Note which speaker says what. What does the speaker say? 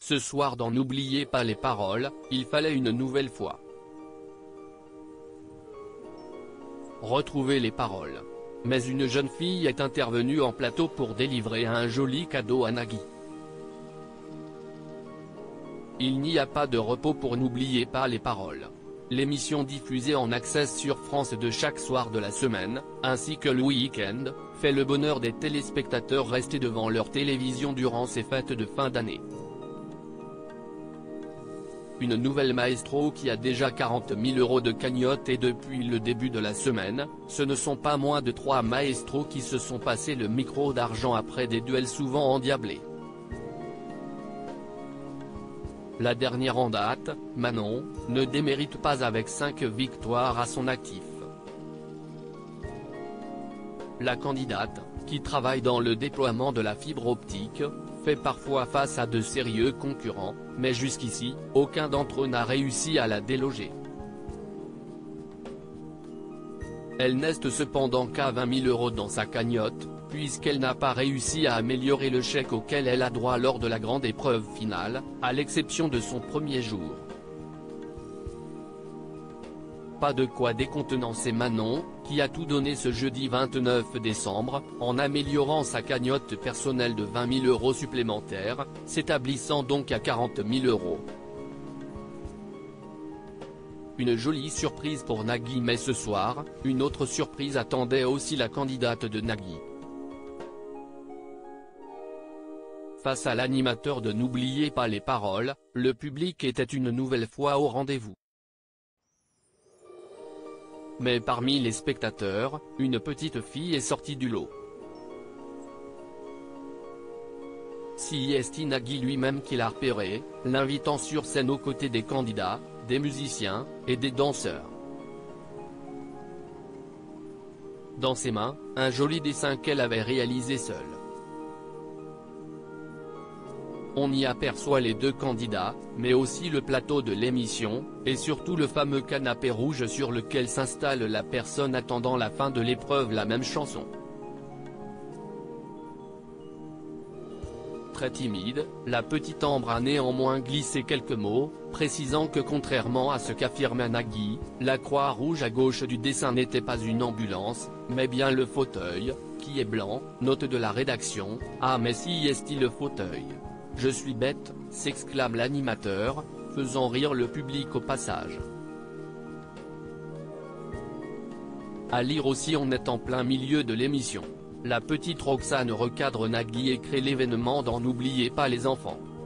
Speaker 1: Ce soir dans N'oubliez pas les paroles, il fallait une nouvelle fois retrouver les paroles. Mais une jeune fille est intervenue en plateau pour délivrer un joli cadeau à Nagui. Il n'y a pas de repos pour N'oubliez pas les paroles. L'émission diffusée en access sur France 2 chaque soir de la semaine, ainsi que le week-end, fait le bonheur des téléspectateurs restés devant leur télévision durant ces fêtes de fin d'année. Une nouvelle maestro qui a déjà 40 000 € de cagnotte et depuis le début de la semaine, ce ne sont pas moins de 3 maestros qui se sont passés le micro d'argent après des duels souvent endiablés. La dernière en date, Manon, ne démérite pas avec 5 victoires à son actif. La candidate, qui travaille dans le déploiement de la fibre optique, fait parfois face à de sérieux concurrents, mais jusqu'ici, aucun d'entre eux n'a réussi à la déloger. Elle n'est cependant qu'à 20 000 € dans sa cagnotte, puisqu'elle n'a pas réussi à améliorer le chèque auquel elle a droit lors de la grande épreuve finale, à l'exception de son premier jour. Pas de quoi décontenancer Manon, qui a tout donné ce jeudi 29 décembre, en améliorant sa cagnotte personnelle de 20 000 € supplémentaires, s'établissant donc à 40 000 €. Une jolie surprise pour Nagui, mais ce soir, une autre surprise attendait aussi la candidate de Nagui. Face à l'animateur de N'oubliez pas les paroles, le public était une nouvelle fois au rendez-vous. Mais parmi les spectateurs, une petite fille est sortie du lot. C'est Nagui lui-même qui l'a repérée, l'invitant sur scène aux côtés des candidats, des musiciens, et des danseurs. Dans ses mains, un joli dessin qu'elle avait réalisé seule. On y aperçoit les 2 candidats, mais aussi le plateau de l'émission, et surtout le fameux canapé rouge sur lequel s'installe la personne attendant la fin de l'épreuve, la même chanson. Très timide, la petite Ambre a néanmoins glissé quelques mots, précisant que contrairement à ce qu'affirmait Nagui, la croix rouge à gauche du dessin n'était pas une ambulance, mais bien le fauteuil, qui est blanc, note de la rédaction. Ah mais si est-il le fauteuil? Je suis bête, s'exclame l'animateur, faisant rire le public au passage. À lire aussi, on est en plein milieu de l'émission. La petite Roxane recadre Nagui et crée l'événement dans N'oubliez pas les enfants.